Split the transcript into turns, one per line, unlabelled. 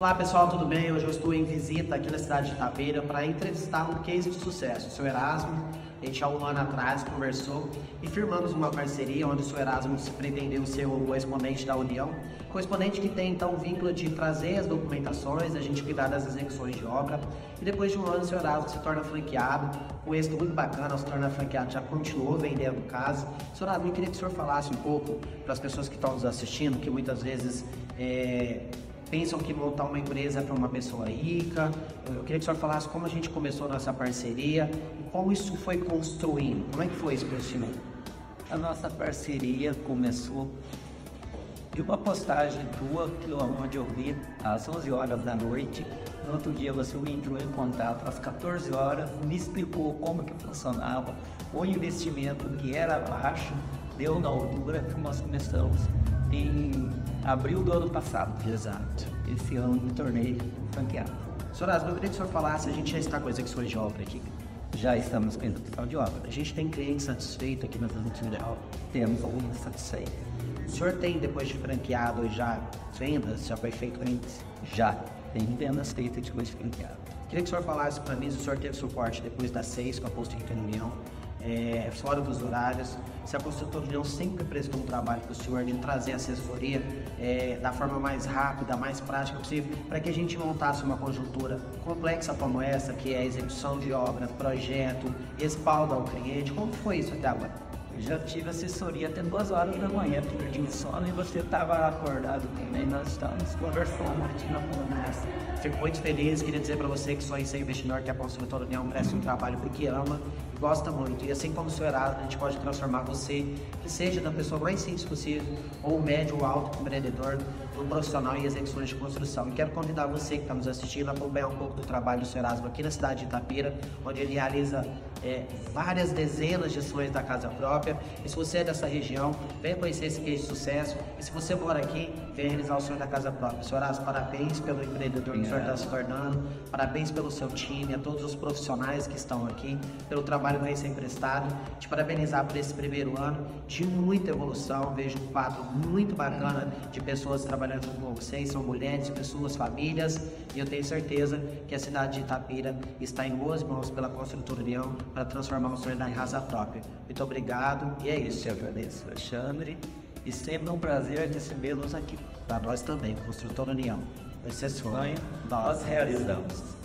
Olá pessoal, tudo bem? Hoje eu estou em visita aqui na cidade de Itapeira para entrevistar um case de sucesso, o seu Erasmo. A gente há um ano atrás conversou e firmamos uma parceria onde o seu Erasmo se pretendeu ser o correspondente da União, correspondente que tem então o vínculo de trazer as documentações, a gente cuidar das execuções de obra e depois de um ano o seu Erasmo se torna franqueado, um êxito muito bacana, ao se tornar franqueado já continuou vendendo casa. Seu Erasmo, eu queria que o senhor falasse um pouco para as pessoas que estão nos assistindo, que muitas vezes pensam que montar uma empresa é para uma pessoa rica. Eu queria que o senhor falasse como a gente começou nossa parceria e como isso foi construindo. Como é que foi esse procedimento?
A nossa parceria começou de uma postagem tua, onde eu vi às 11 horas da noite. No outro dia você entrou em contato às 14 horas, me explicou como que funcionava, o investimento que era baixo, deu na altura que nós começamos em abril do ano passado.
Exato.
Esse ano me tornei franqueado.
Senhor Erasmo, eu queria que o senhor falasse, a gente já está com execuções de obra aqui.
Já estamos com execução de obra.
A gente tem clientes satisfeitos aqui na execução de obra.
Temos alguns satisfeitos.
O senhor tem, depois de franqueado, já vendas? Já foi feito antes?
Já. Tem vendas feitas depois de franqueado.
Queria que o senhor falasse para mim se o senhor teve suporte depois das 6 com a Posto Rica União, fora dos horários, se a Construtora União sempre prestou um trabalho para o senhor de trazer assessoria da forma mais rápida, mais prática possível, para que a gente montasse uma conjuntura complexa como essa, que é a execução de obra, projeto, respaldo ao cliente. Como foi isso até agora?
Já tive assessoria até 2 horas da manhã, perdi o sono e você estava acordado também. Nós estamos conversando aqui na conversa.
Fico muito feliz, queria dizer para você que só em ser investidor que a Construtora União presta um trabalho porque ama e gosta muito. E assim como o seu Erasmo, a gente pode transformar você, que seja da pessoa mais simples possível, ou médio ou alto empreendedor, um profissional em execuções de construção. E quero convidar você que está nos assistindo a acompanhar um pouco do trabalho do seu Erasmo aqui na cidade de Itapeira, onde ele realiza várias dezenas de ações da casa própria. E se você é dessa região, venha conhecer esse case de sucesso. E se você mora aqui, venha realizar o sonho da casa própria. Seu Erasmo, parabéns pelo empreendedor que o senhor está se tornando, parabéns pelo seu time, a todos os profissionais que estão aqui, pelo trabalho que vai ser emprestado. Te parabenizar por esse primeiro ano de muita evolução. Vejo um quadro muito bacana de pessoas trabalhando com vocês, são mulheres, pessoas, famílias, e eu tenho certeza que a cidade de Itapeira está em boas mãos pela Construtora União para transformar o sonho da casa própria. Muito obrigado e é isso.
Eu agradeço, Alexandre, e sempre um prazer recebê-los aqui.
Para nós também, Construtora União. Esse sonho
nós realizamos.